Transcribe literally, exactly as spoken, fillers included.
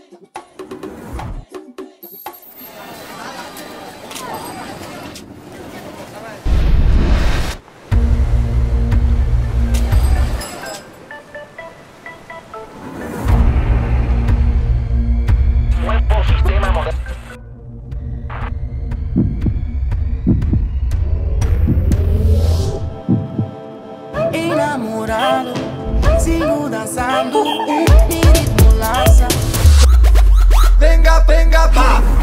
Nuevo sistema moderno. Enamorado, sigo dançando, mi ritmo lança. Venga, venga, pa.